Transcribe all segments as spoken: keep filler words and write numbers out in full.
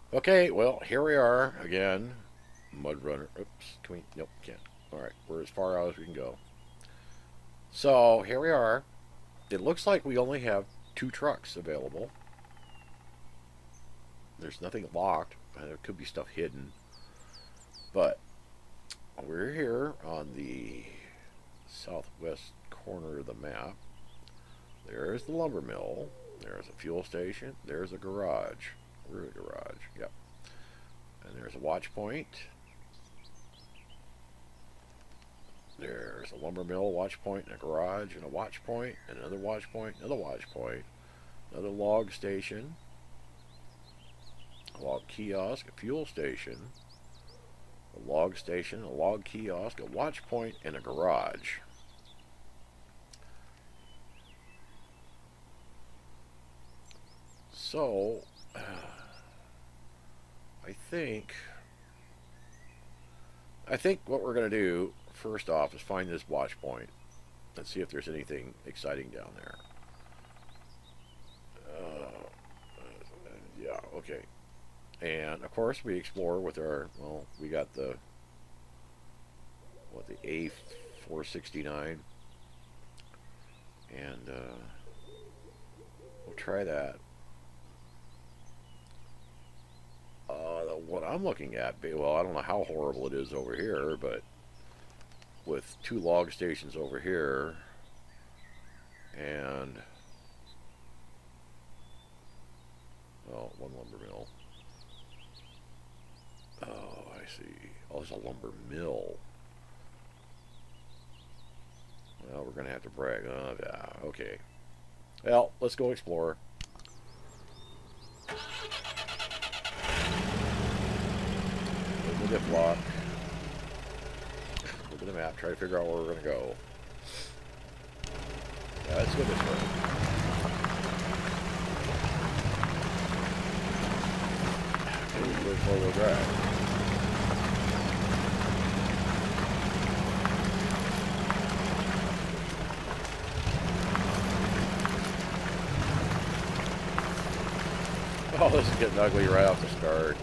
Okay, well, here we are again. Mudrunner. Oops. Can we? Nope, can't. Alright, we're as far out as we can go. So, here we are. It looks like we only have two trucks available. There's nothing locked. There could be stuff hidden. But, we're here on the southwest corner of the map. There's the lumber mill. There's a fuel station. There's a garage. Where's the garage? Yep. And there's a watch point. There's a lumber mill, watch point, and a garage, and a watch point, and another watch point, another watch point, another log station, a log kiosk, a fuel station, a log station, a log kiosk, a watch point, and a garage. So, uh, I think, I think what we're going to do, first off, is find this watch point and see if there's anything exciting down there. Uh, yeah, okay. And, of course, we explore with our, well, we got the, what, the A four sixty-nine. And, uh, we'll try that. Uh, what I'm looking at, well, I don't know how horrible it is over here, but with two log stations over here, and, well, one lumber mill. Oh, I see. Oh, there's a lumber mill. Well, we're going to have to brag. Oh, yeah, okay. Well, let's go explore. Dip lock. Look at the map, try to figure out where we're going to go. Yeah, let's go this way. Okay, we're four-wheel drive. Oh, this is getting ugly right off the start.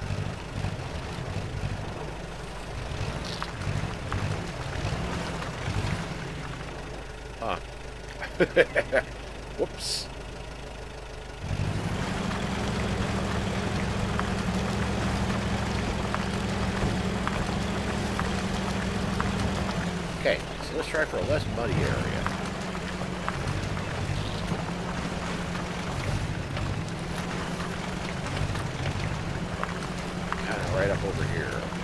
Huh. Whoops. Okay, so let's try for a less muddy area. Kind of right up over here.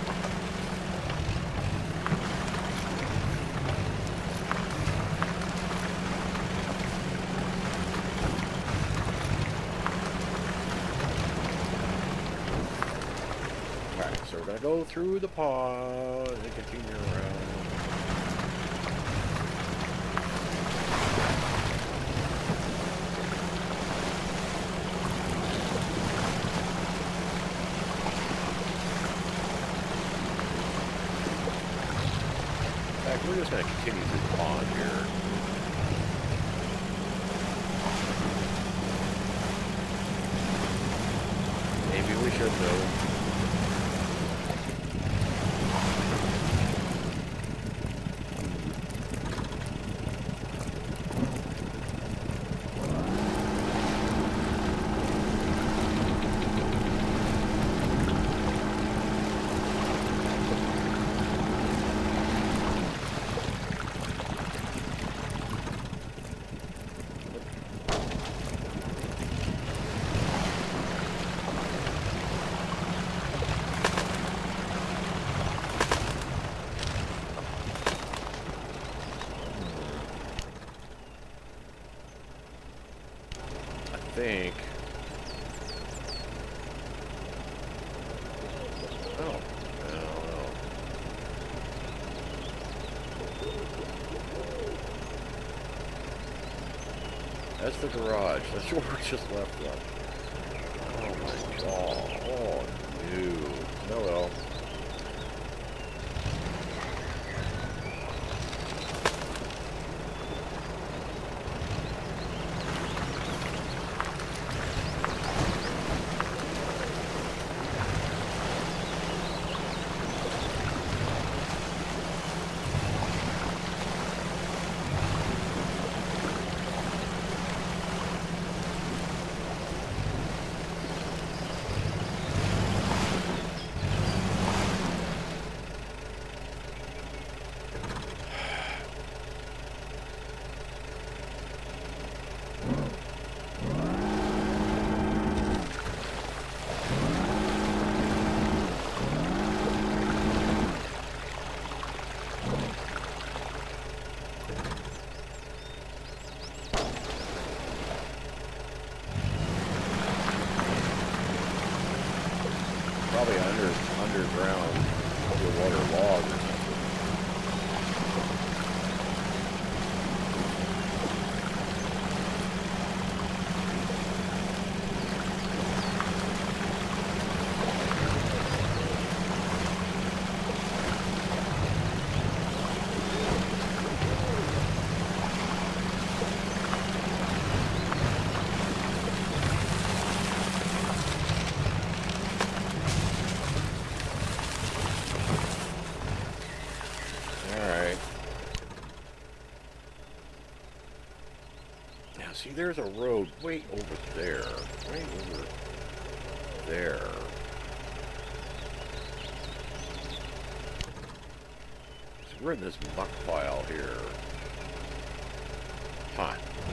So we're going to go through the pond and continue around. In fact, we're just going to continue through the pond here. Maybe we should though. Think. Oh, I don't know. That's the garage. That's where we just left from. Oh my god. Oh no. Oh well. Probably under underground underwater log or something. See, there's a road way over there. Way over there. So we're in this muck pile here. Huh.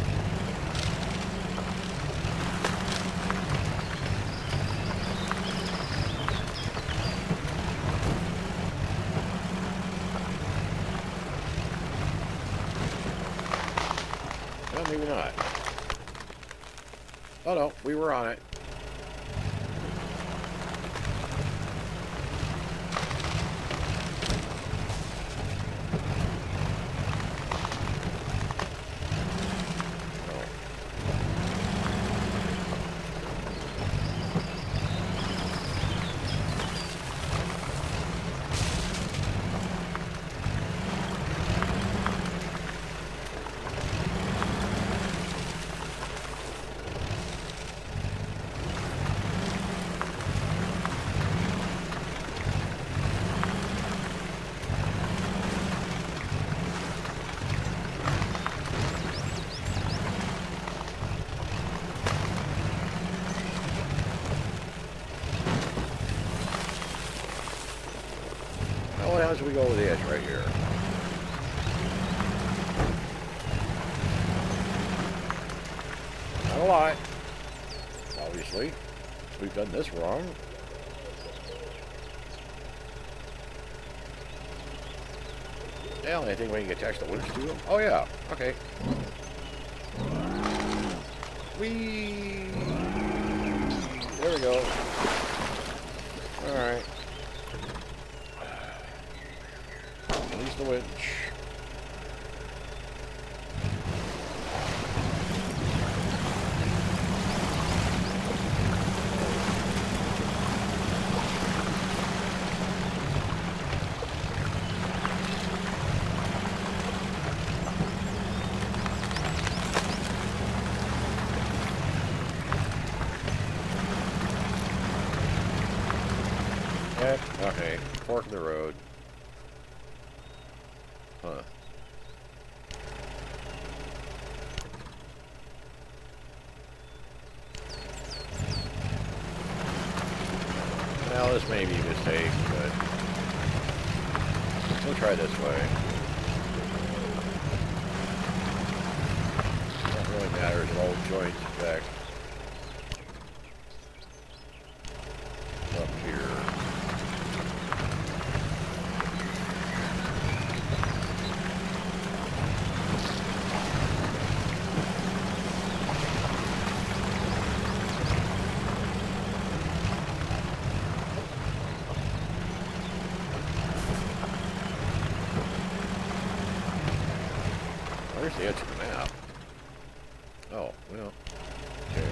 Well, maybe not. Oh no, we were on it. What happens if we go over the edge right here? Not a lot, obviously. We've done this wrong. Yeah, only thing we can attach the wings to them. Oh yeah, okay. Whee! There we go. Alright. Release the winch. Yep, okay. Fork in the road. Huh. Well, this may be a mistake, but we'll try this way. Not really matters, it all joins back up here. Where's the edge of the map? Oh, well, okay.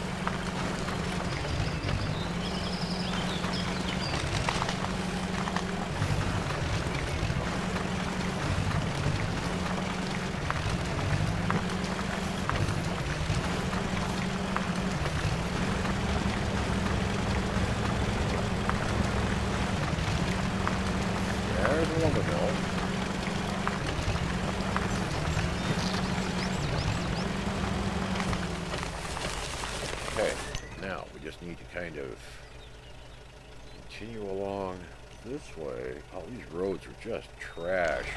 There's the lumber mill. Okay, now we just need to kind of continue along this way. Oh, these roads are just trash.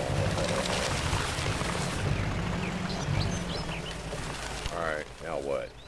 Alright, now what?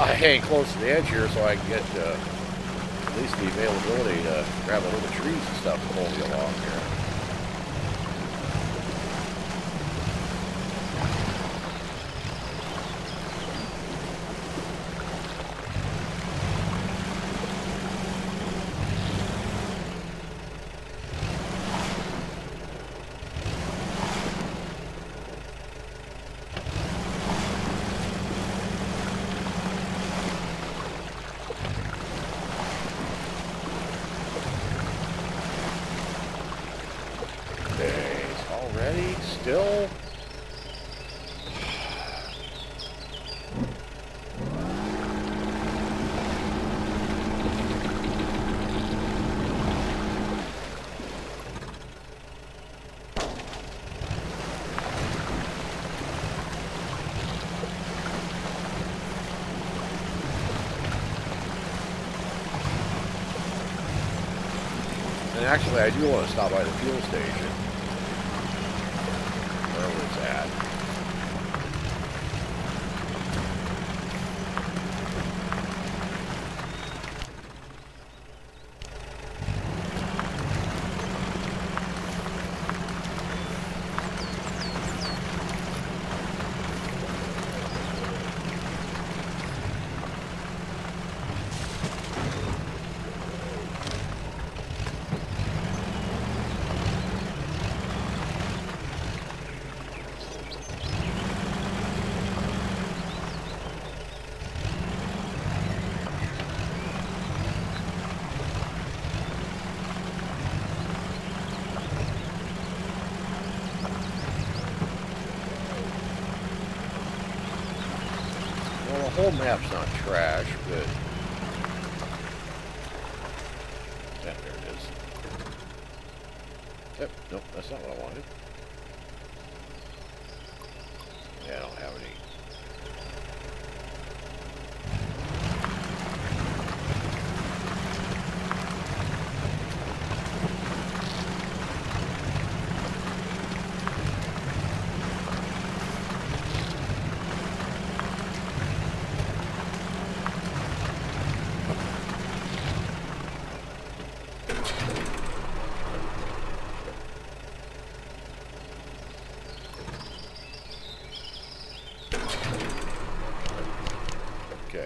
I hang close to the edge here so I can get uh, at least the availability to grab a little trees and stuff to pull me along here. Already? Still? And actually, I do want to stop by the fuel station. Wherever it's at. Well, the whole map's not trash, but yeah, there it is. Yep, nope, that's not what I wanted. Yeah, I don't have any. Okay.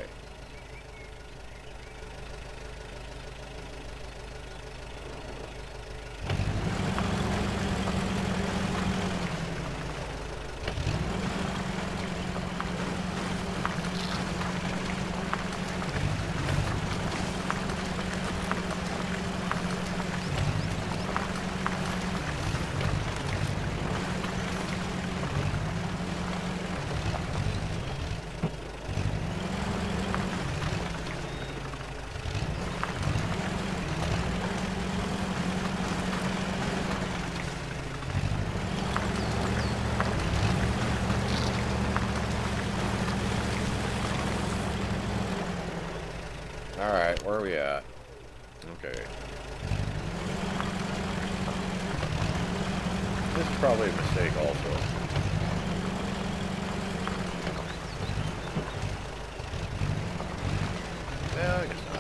Alright, where are we at? Okay. This is probably a mistake also. Yeah, I guess not.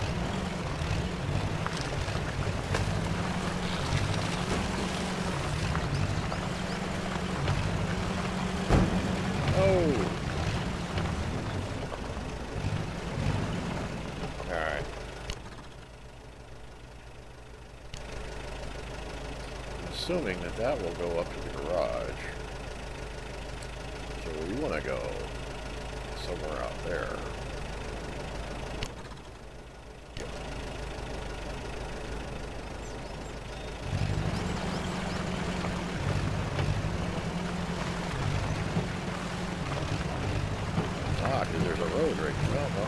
Oh! Alright. Assuming that that will go up to the garage. So we want to go somewhere out there. Ah, because there's a road right now. Well,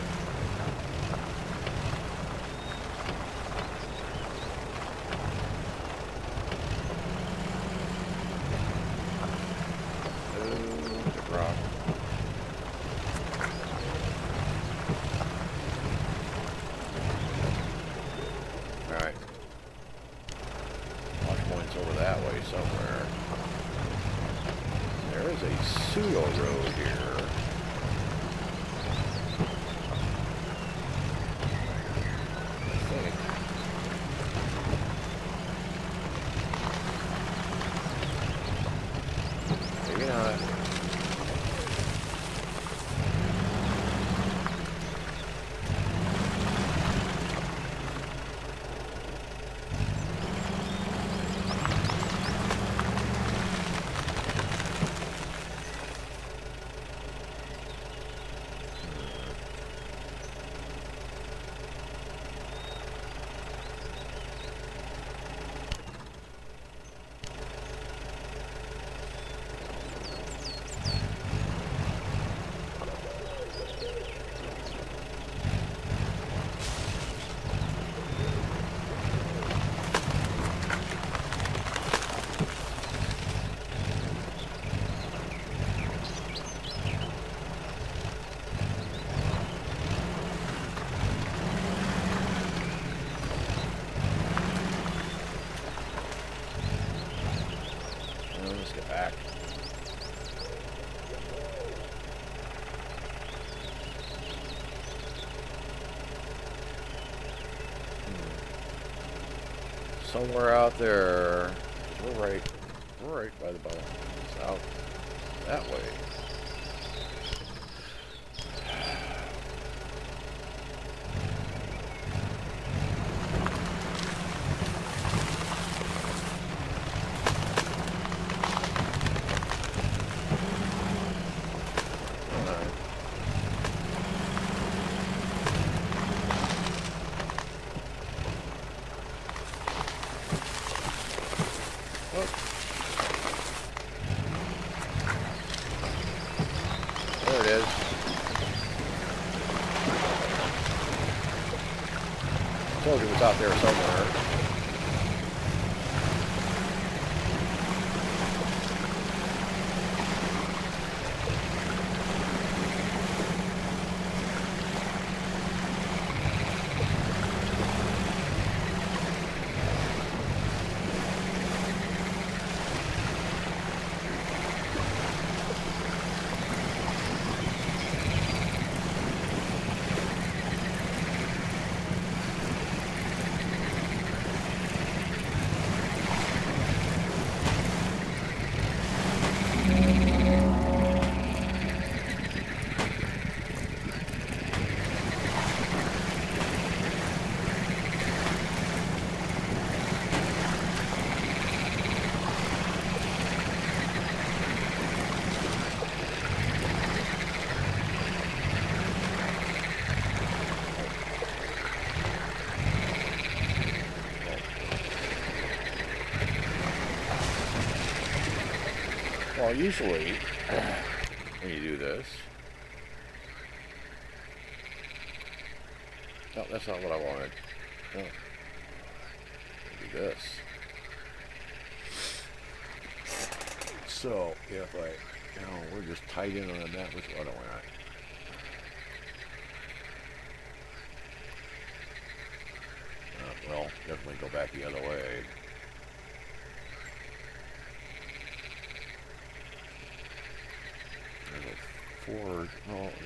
alright. Watch points over that way somewhere. There is a pseudo road here. somewhere out there. We're right, we're right by the bottom. South, that way. There it is. I told you it was out there somewhere. Well, usually, when you do this... No, that's not what I wanted. No. Do this. So, if I... You know, we're just tied in on that, which one do I want? Uh, well, definitely go back the other way. Forward. Oh, no.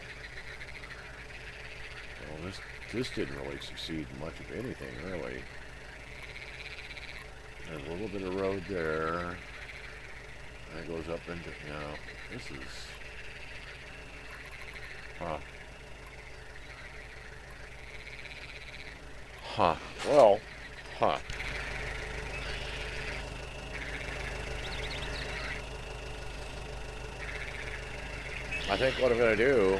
Well, this this didn't really succeed much of anything, really. There's a little bit of road there. That goes up into. You know, this is. Huh. Huh. Well. Huh. I think what I'm going to do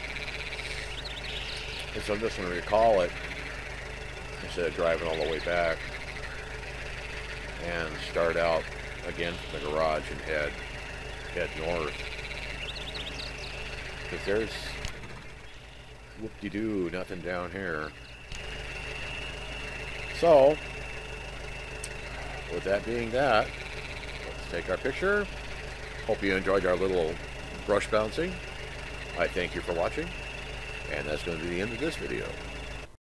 is I'm just going to recall it instead of driving all the way back and start out again from the garage and head head north. Because there's whoop-de-doo, nothing down here. So, with that being that, let's take our picture. Hope you enjoyed our little brush bouncing. I thank you for watching, and that's going to be the end of this video.